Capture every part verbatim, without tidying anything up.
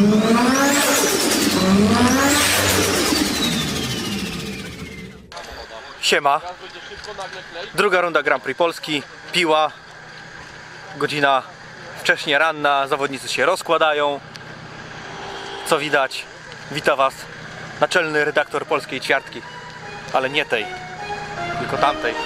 Siema. Druga runda Grand Prix Polski. Piła. Godzina wcześnie ranna. Zawodnicy się rozkładają. Co widać? Wita Was naczelny redaktor polskiej ćwiartki. Ale nie tej, tylko tamtej.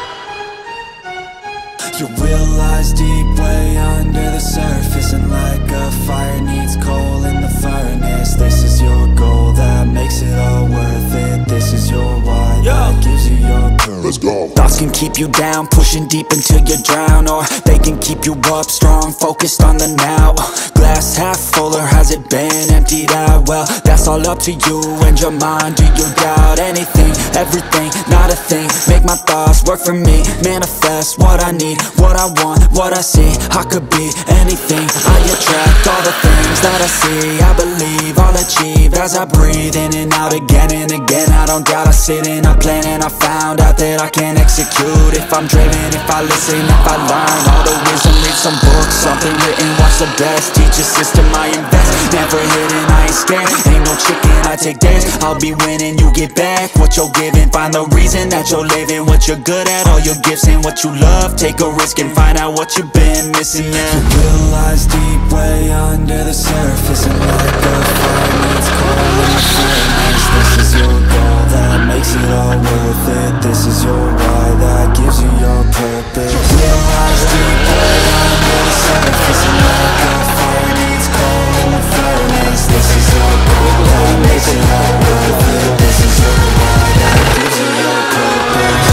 You realize deep way under the surface, and like a fire needs coal in the furnace. This is your goal that makes it all worth it. This is your why that gives you your purpose. Let's go. Thoughts can keep you down, pushing deep until you drown, or they can keep you up strong, focused on the now. Glass half full, or has it been emptied out? Well, that's all up to you and your mind. Do you doubt anything, everything, not a thing? Make my thoughts work for me, manifest what I need, what I want, what I see. I could be anything, I attract all the things that I see. I believe I'll achieve as I breathe in and out again and again. I don't doubt, I sit and I plan, and I found out that I can execute if I'm driven, if I listen, if I learn all the wisdom. Read some books, something written, watch the best. Teach a system, I invest, never hidden, I ain't scared. Ain't no chicken, I take dares. I'll be winning, you get back what you're giving. Find the reason that you're living, what you're good at, all your gifts and what you love. Take a risk and find out what you've been missing. Yeah. You realize deep way under the surface, and like a fire needs coal in the furnace. This is your goal that makes it all worth it. This is your why that gives you your purpose. You realize deep way under the surface, and like a fire needs coal in the furnace. This is your goal that makes it all worth it. This is your why that gives you your purpose.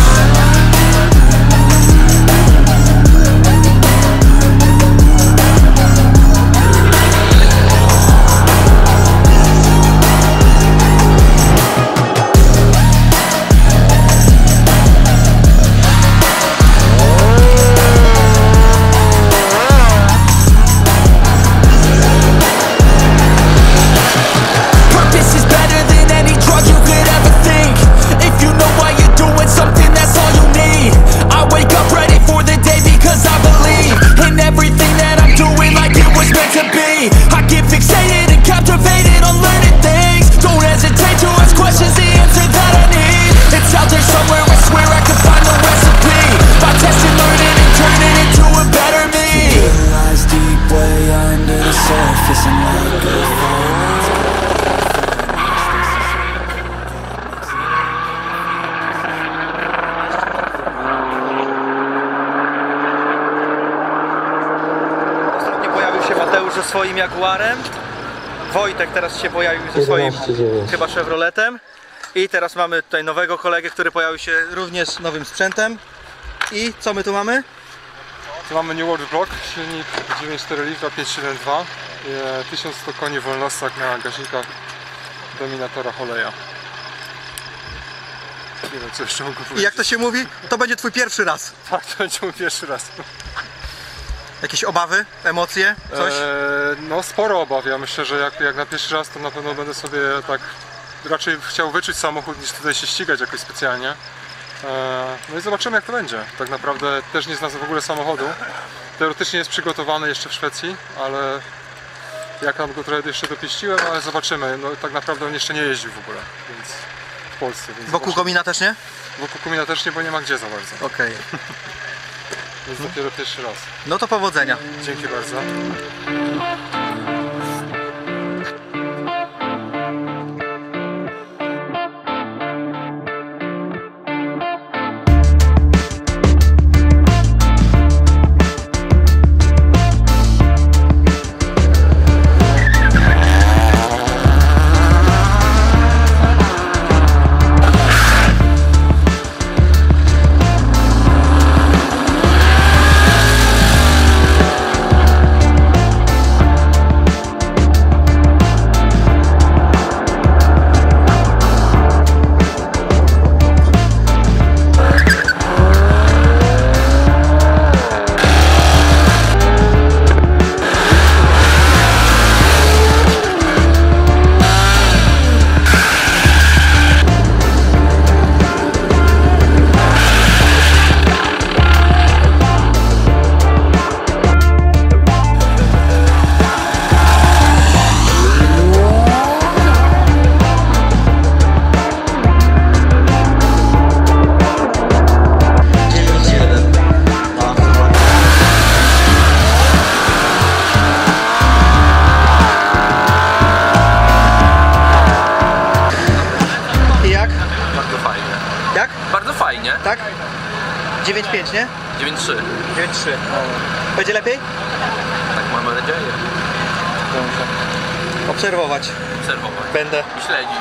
Ze swoim Jaguarem. Wojtek teraz się pojawił ze swoim chyba Chevroletem. I teraz mamy tutaj nowego kolegę, który pojawił się również z nowym sprzętem. I co my tu mamy? Tu mamy New World Block, silnik dziewięć przecinek cztery litra, pięć przecinek siedem dwa, tysiąc sto koni w wolnostkach na gaźnikach Dominatora Holeja. Nie wiem, co jeszcze mogę powiedzieć. I jak to się mówi? To będzie twój pierwszy raz. Tak, to będzie mój pierwszy raz. Jakieś obawy, emocje, coś? Eee, no sporo obaw. Ja myślę, że jak, jak na pierwszy raz, to na pewno będę sobie tak raczej chciał wyczuć samochód, niż tutaj się ścigać jakoś specjalnie. Eee, no i zobaczymy, jak to będzie. Tak naprawdę też nie znam w ogóle samochodu. Teoretycznie jest przygotowany jeszcze w Szwecji, ale jak tam go trochę jeszcze dopieściłem, ale zobaczymy. No tak naprawdę on jeszcze nie jeździł w ogóle, więc w Polsce. Więc wokół komina też nie? Wokół komina też nie, bo nie ma gdzie za bardzo. Okej. To jest dopiero pierwszy raz. No to powodzenia. Dzięki bardzo. dziewięć, nie? dziewięć trzy. dziewięć trzy. Będzie lepiej? Tak mamy nadzieję. Dobrze. Obserwować. Obserwować. Będę. I śledzić.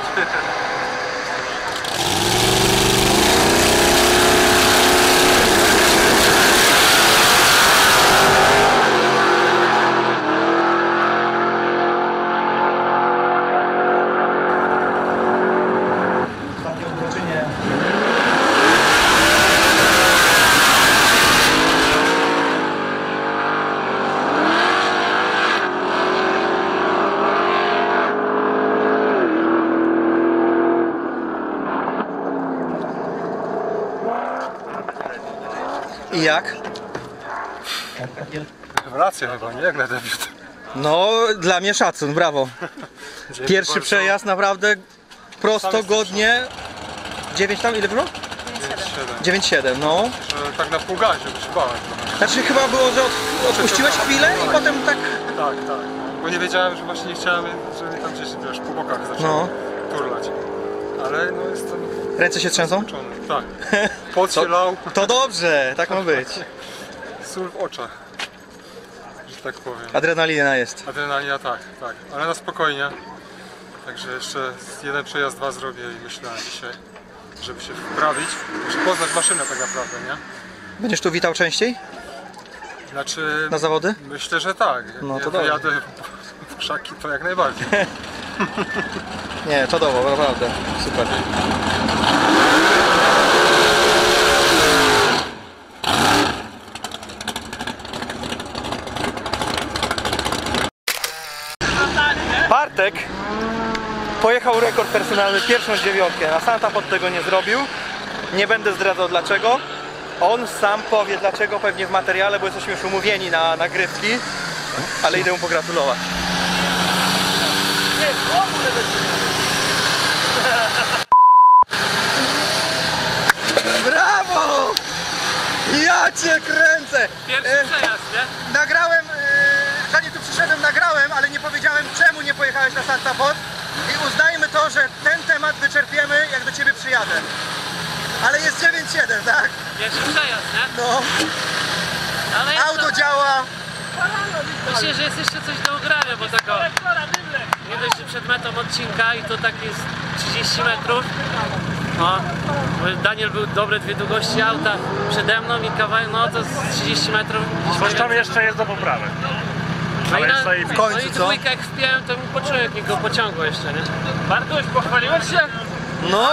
I jak? Rewelacja chyba, nie? Jak na debiut. No, dla mnie szacun, brawo. Pierwszy bardzo. przejazd naprawdę prosto, Sam godnie. dziewięć tam, ile było? siedem. dziewięć siedem, no. Że tak na pół gazie, bo się bałem trochę. Znaczy chyba było, że od, odpuściłeś chwilę i potem tak... Tak, tak. Bo nie wiedziałem, że właśnie nie chciałem, żeby tam gdzieś, wiesz, po bokach No. zaczęło turlać. Ale no jestem Ręce się trzęsą? zmęczony. Tak. Pot się lał, To dobrze, tak ma być. sól w oczach. Że tak powiem. Adrenalina jest. Adrenalina tak, tak. Ale na spokojnie. Także jeszcze jeden przejazd, dwa zrobię i myślę dzisiaj, żeby się wprawić, żeby poznać maszynę tak naprawdę, nie? Będziesz tu witał częściej? Znaczy, Na zawody? myślę, że tak. Jak No nie to dobrze. wyjadę w krzaki, to jak najbardziej. Nie, czadowo, naprawdę. Super. Bartek pojechał rekord personalny, pierwszą dziewiątkę. Na Santa Pod tego nie zrobił. Nie będę zdradzał dlaczego. On sam powie dlaczego, pewnie w materiale, bo jesteśmy już umówieni na nagrywki. Ale idę mu pogratulować. Brawo! Ja cię kręcę! Pierwszy E, przejazd, nie? Nagrałem, e, zanim tu przyszedłem nagrałem, ale nie powiedziałem czemu nie pojechałeś na Santa Pod. I uznajmy to, że ten temat wyczerpiemy jak do ciebie przyjadę. Ale jest dziewięć siedem, tak? Pierwszy przejazd, nie? No, Ale jest auto to, działa. myślę, że jest jeszcze coś do ugrania, bo tak o, nie dość, że przed metą odcinka i to tak jest trzydzieści metrów. No, bo Daniel był dobre dwie długości auta przede mną i kawałek, no to z trzydzieści metrów. Coś tam jeszcze jest do poprawy. No i, ale na, jest zajebiście. W końcu, no i co? dwójkę jak wpiłem, to mi poczułem, jak mi go pociągło jeszcze, nie? Bartuś, pochwaliłeś się? No!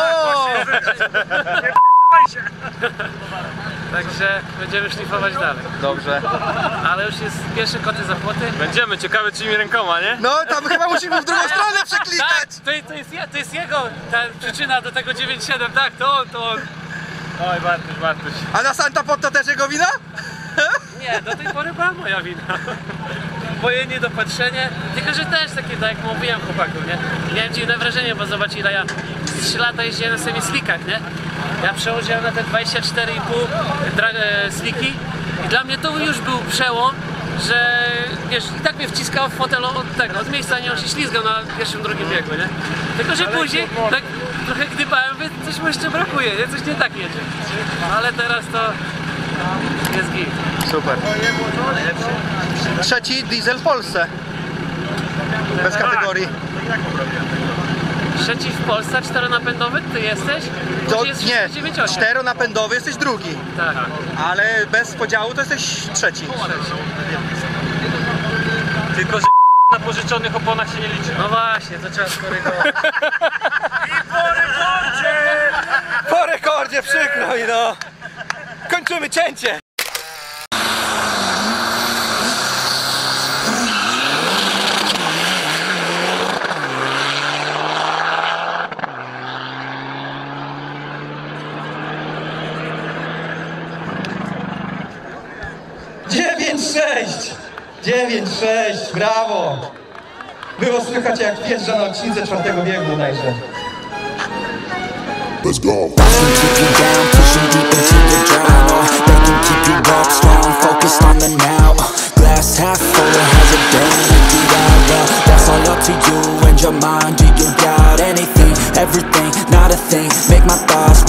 Także będziemy szlifować dalej. Dobrze. Ale już jest pierwsze koty za płoty. Będziemy, ciekawe czyimi rękoma, nie? No, tam chyba musimy w drugą stronę Tak, przeklikać. to, to, jest, je- to jest jego ta przyczyna do tego dziewięć siedem, tak, to on, to on. Oj, Bartuś, Bartuś. A na Santa Pod to też jego wina? Nie, do tej pory była moja wina. Moje niedopatrzenie, tylko że też takie, tak jak mówiłem chłopaku, nie? Miałem dziwne wrażenie, bo zobacz ile ja trzy lata jeździłem na semi-slickach, nie? Ja przełożyłem na te dwadzieścia cztery i pół e, sliki i dla mnie to już był przełom, że wiesz, i tak mnie wciskało w fotel od tego, od miejsca, nie on się ślizgał na pierwszym, drugim biegu, nie? Tylko że później tak trochę gdybałem, mówię, coś mu jeszcze brakuje, nie? Coś nie tak jedzie. Ale teraz to jest git. Super. Trzeci diesel w Polsce. Bez kategorii. Trzeci w Polsce, czteronapędowy ty jesteś? To, Czy jest nie, dziewięć osiem? czteronapędowy jesteś drugi. Tak. Ale bez podziału to jesteś trzeci. Tylko, że na pożyczonych oponach się nie liczy. No właśnie, to trzeba skorygować. Po rekordzie, przykro mi no. Kończymy cięcie. dziewięć sześć! dziewięć sześć, brawo! Było słychać jak wjeżdża na odcince czwartego biegu bodajże. Let's go. Watch them keep you down, pushing deep into the drown. Or they can keep you up strong, focused on the now. Glass half full, has a day empty out. Well, that's all up to you and your mind. Do you doubt anything, everything, not a thing? Make my thoughts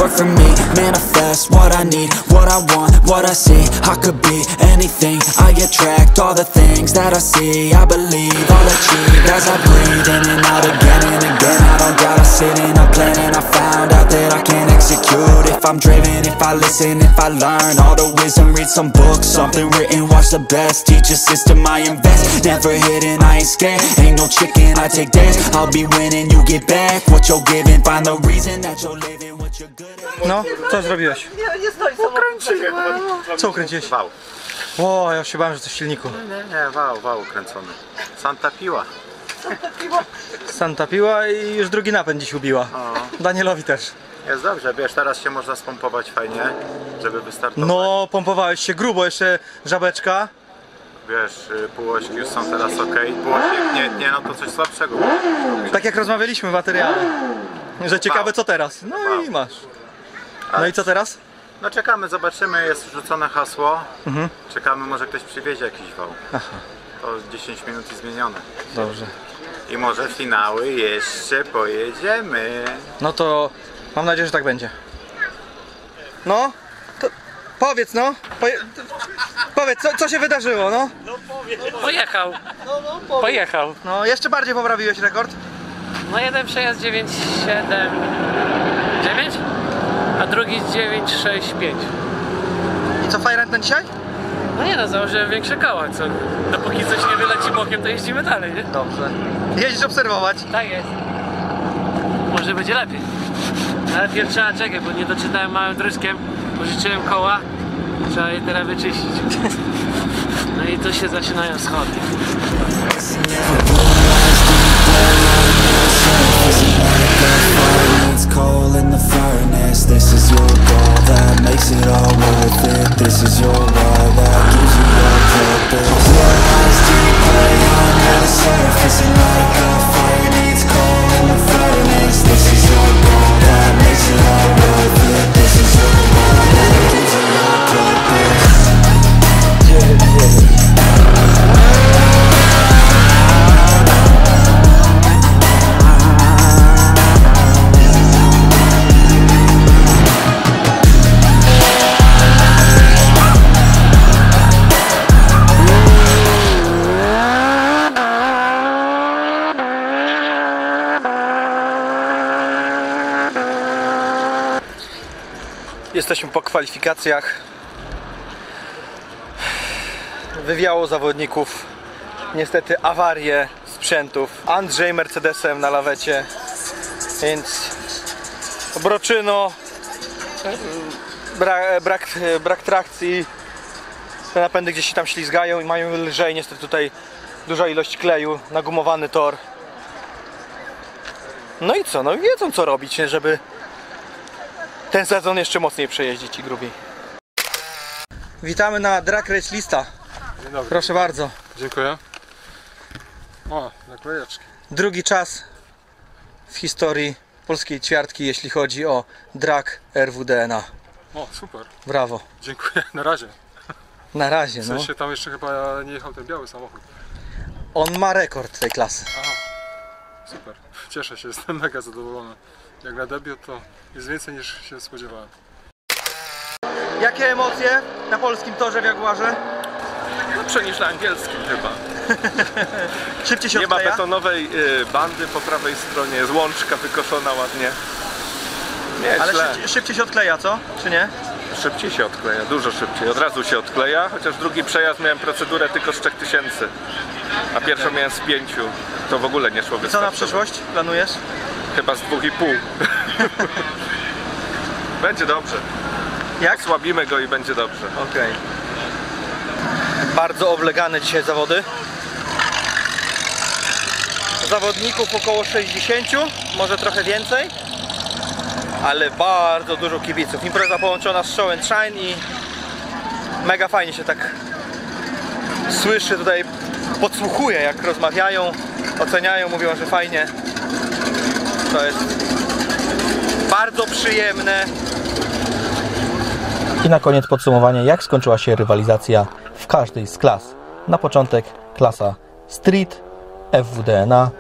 work for me, manifest what I need, what I want, what I see. I could be anything, I attract all the things that I see. I believe I'll achieve as I breathe in and out again and again. I don't doubt, I sit in a plan and I found out that I can execute if I'm driven, if I listen, if I learn all the wisdom. Read some books, something written, watch the best. Teach a system, I invest, never hidden, I ain't scared. Ain't no chicken, I take dares. I'll be winning, you get back what you're giving. Find the reason that you're living, what you're good at. No, co zrobiłeś? Nie, nie stoi samochód. Co ukręciłeś? Wał. O, ja już się bałem, że to w silniku. Nie, nie, wał, wał ukręcony. Santa Piła. Santa piła i już drugi napęd dziś ubiła. Danielowi też. Jest dobrze, wiesz, teraz się można spompować fajnie, żeby wystartować. No, pompowałeś się grubo, jeszcze żabeczka. Wiesz, y, półośki już są teraz ok. Półośnik nie, nie, no to coś słabszego. Tak jak rozmawialiśmy w materiale. Że ciekawe co teraz. No i masz. No i co teraz? No czekamy, zobaczymy, jest rzucone hasło. Mhm. Czekamy, może ktoś przywiezie jakiś wał. Aha. To dziesięć minut i zmienione. Dobrze. I może finały jeszcze pojedziemy. No to mam nadzieję, że tak będzie. No, to powiedz no. Poje... Powiedz, co, co się wydarzyło, no? Pojechał. Pojechał. No, jeszcze bardziej poprawiłeś rekord. No jeden przejazd dziewięć siedem dziewięć, a drugi dziewięć sześć pięć. I co, fajrant na dzisiaj? No nie no, założyłem większe koła, co? Dopóki coś nie wyleci bokiem, to jeździmy dalej, nie? Dobrze. Jeździsz obserwować. Tak jest. Może będzie lepiej. Ale pierw trzeba czekać, bo nie doczytałem małym dryskiem. Pożyczyłem koła. Trzeba je teraz wyczyścić. No i tu się zaczynają schody. Coal in the furnace, this is your goal that makes it all worth it. This is your why that gives you your purpose. Your eyes deep way under the surface, and like a fire needs coal in the furnace. This is your goal that makes it all worth it. This is your why that gives you your purpose. Jesteśmy po kwalifikacjach. Wywiało zawodników. Niestety awarie sprzętów. Andrzej Mercedesem na lawecie. Więc Broczyno. Brak, brak, brak trakcji. Te napędy gdzieś się tam ślizgają i mają lżej. Niestety tutaj duża ilość kleju. Nagumowany tor. No i co? No wiedzą co robić, żeby ten sezon jeszcze mocniej przejeździć i grubiej. Witamy na Drag Race Lista. Dzień dobry. Proszę bardzo. Dziękuję. O, naklejeczki. Drugi czas w historii polskiej ćwiartki, jeśli chodzi o drag R W D N A. O, super. Brawo. Dziękuję. Na razie. Na razie, W no. sensie tam jeszcze chyba nie jechał ten biały samochód. On ma rekord tej klasy. Aha. Super. Cieszę się, jestem mega zadowolony. Jak na debiut to jest więcej niż się spodziewałem. Jakie emocje na polskim torze w Jaguarze? Lepsze niż na angielskim chyba. Szybciej się Nie ma odkleja? betonowej y, bandy po prawej stronie, jest łączka wykoszona ładnie. Nie, Ale źle. szybciej, szybciej się odkleja, co? Czy nie? Szybciej się odkleja, dużo szybciej. Od razu się odkleja, chociaż drugi przejazd miałem procedurę tylko z trzech tysięcy. A pierwszą miałem z pięciu. To w ogóle nie szło Co na wystarczyło. przyszłość planujesz? Chyba z dwóch i pół. Będzie dobrze. Jak? Osłabimy go i będzie dobrze. Okej. Bardzo oblegane dzisiaj zawody. Zawodników około sześćdziesięciu, może trochę więcej. Ale bardzo dużo kibiców. Impreza połączona z Show and Shine i mega fajnie się tak słyszy tutaj, podsłuchuje jak rozmawiają, oceniają, mówią, że fajnie. To jest bardzo przyjemne. I na koniec podsumowanie, jak skończyła się rywalizacja w każdej z klas. Na początek klasa Street, F W D N A,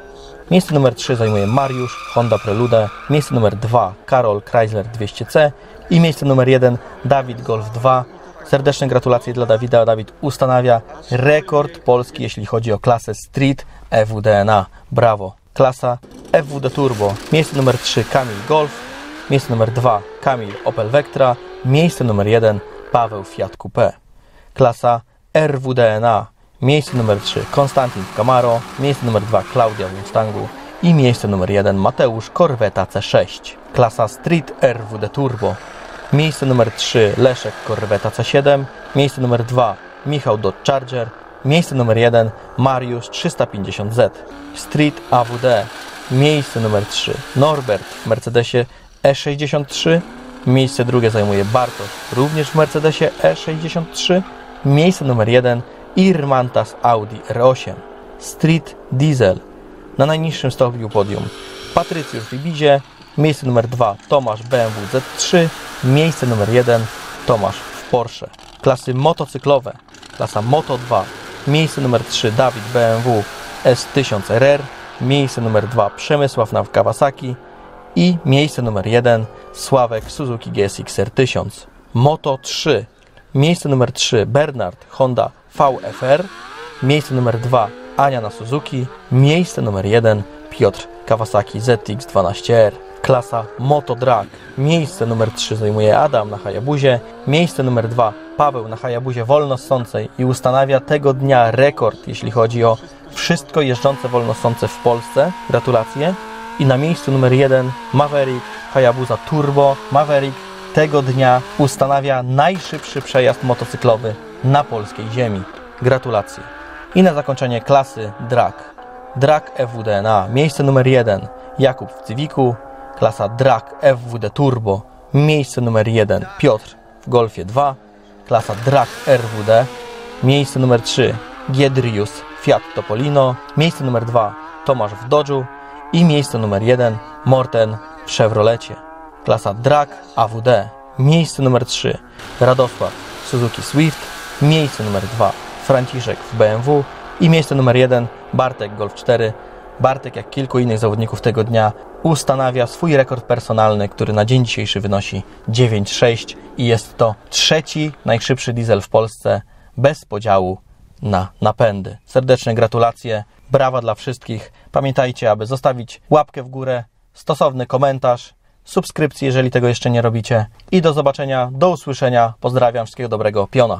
Miejsce numer trzy zajmuje Mariusz, Honda Prelude. Miejsce numer dwa Karol, Chrysler dwieście C. I miejsce numer jeden Dawid, Golf dwa. Serdeczne gratulacje dla Dawida. Dawid ustanawia rekord Polski, jeśli chodzi o klasę Street F W D N A. Brawo. Klasa F W D Turbo. Miejsce numer trzy Kamil, Golf. Miejsce numer dwa Kamil, Opel Vectra. Miejsce numer jeden Paweł, Fiat Coupé. Klasa R W D N A. Miejsce numer trzy Konstantin w Camaro. Miejsce numer dwa Klaudia w Mustangu. I miejsce numer jeden Mateusz, Corvetta C sześć. Klasa Street R W D Turbo. Miejsce numer trzy Leszek, Corvetta C siedem. Miejsce numer dwa Michał, Dodge Charger. Miejsce numer jeden Mariusz, trzysta pięćdziesiąt Z. Street A W D. Miejsce numer trzy Norbert w Mercedesie E sześćdziesiąt trzy. Miejsce drugie zajmuje Bartosz, również w Mercedesie E sześćdziesiąt trzy. Miejsce numer jeden Irmantas Audi R osiem. Street Diesel. Na najniższym stopniu podium Patrycjusz w Ibizie. Miejsce numer dwa Tomasz, B M W Z trzy. Miejsce numer jeden Tomasz w Porsche. Klasy motocyklowe. Klasa Moto dwa. Miejsce numer trzy Dawid, B M W S tysiąc R R. Miejsce numer dwa Przemysław na Kawasaki. I miejsce numer jeden Sławek, Suzuki G S X R tysiąc. Moto trzy. Miejsce numer trzy Bernard, Honda V F R. Miejsce numer dwa Ania na Suzuki. Miejsce numer jeden Piotr, Kawasaki Z X dwanaście R. Klasa Moto Drag. Miejsce numer trzy zajmuje Adam na Hayabusie. Miejsce numer dwa Paweł na Hayabusie wolnossącej i ustanawia tego dnia rekord, jeśli chodzi o wszystko jeżdżące wolnossące w Polsce. Gratulacje. I na miejscu numer jeden Maverick, Hayabusa Turbo. Maverick tego dnia ustanawia najszybszy przejazd motocyklowy na polskiej ziemi. Gratulacje. I na zakończenie klasy Drag. Drag F W D N A. Miejsce numer jeden Jakub w Civicu. Klasa Drag F W D Turbo. Miejsce numer jeden Piotr w Golfie dwa. Klasa Drag R W D. Miejsce numer trzy Giedrius Fiat Topolino. Miejsce numer dwa Tomasz w Dodżu. I miejsce numer jeden Morten w Chevrolecie. Klasa Drag A W D. Miejsce numer trzy Radosław Suzuki Swift. Miejsce numer dwa Franciszek w B M W. I miejsce numer jeden Bartek Golf cztery. Bartek, jak kilku innych zawodników tego dnia, ustanawia swój rekord personalny, który na dzień dzisiejszy wynosi dziewięć sześć i jest to trzeci najszybszy diesel w Polsce bez podziału na napędy. Serdeczne gratulacje, brawa dla wszystkich. Pamiętajcie, aby zostawić łapkę w górę, stosowny komentarz, subskrypcję, jeżeli tego jeszcze nie robicie. I do zobaczenia, do usłyszenia. Pozdrawiam, wszystkiego dobrego, piona.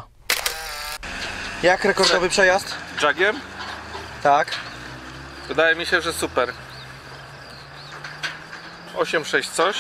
Jak rekordowy przejazd? Jagiem? Tak. Wydaje mi się, że super. osiem sześć coś.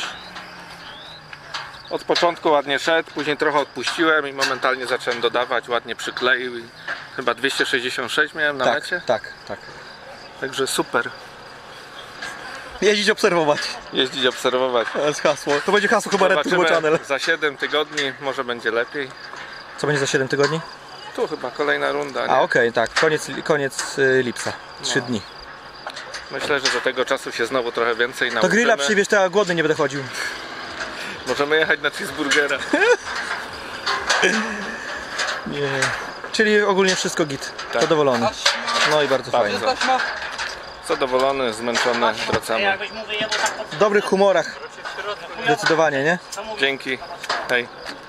Od początku ładnie szedł, później trochę odpuściłem i momentalnie zacząłem dodawać, ładnie przykleił i chyba dwieście sześćdziesiąt sześć miałem na mecie. Tak, tak. Także super. Jeździć, obserwować. Jeździć, obserwować. To jest hasło. To będzie hasło chyba Red Turbo Channel. Za siedem tygodni, może będzie lepiej. Co będzie za siedem tygodni? Tu chyba kolejna runda, nie? A okej, okay, tak. Koniec, koniec y, lipca. trzy No. dni. Myślę, że do tego czasu się znowu trochę więcej nauczymy. To grilla przywieź, to ja głodny nie będę chodził. Możemy jechać na cheeseburgera. Nie. Czyli ogólnie wszystko git. Tak. Zadowolony. No i bardzo fajnie. Zadowolony, zmęczony, wracamy. W dobrych humorach. Zdecydowanie, nie? Dzięki. Hej.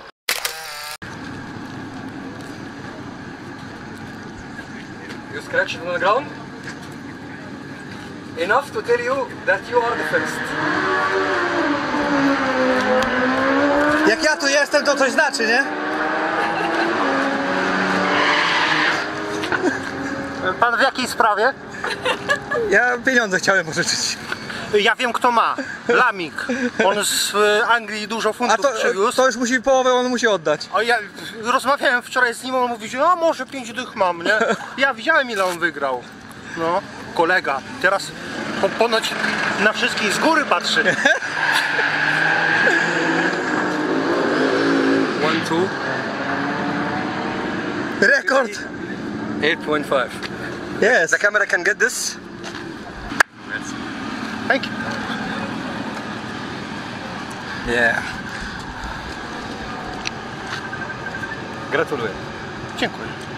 You scratched on the ground? Enough to tell you that you are the first. Jak ja tu jestem, to coś znaczy, nie? Pan w jakiej sprawie? Ja pieniądze chciałem pożyczyć. Ja wiem, kto ma. Lamik. On z y, Anglii dużo A funtów to, przywiózł. to już musi połowę, on musi oddać. A ja rozmawiałem wczoraj z nim, on mówi, że a może pięć dych mam, nie? Ja widziałem, ile on wygrał. No, kolega. Teraz po, ponoć na wszystkich z góry patrzy. One, two, Rekord! eight point five. Jest. The camera can get this. Thank you. Yeah. Gratuluję. Dziękuję.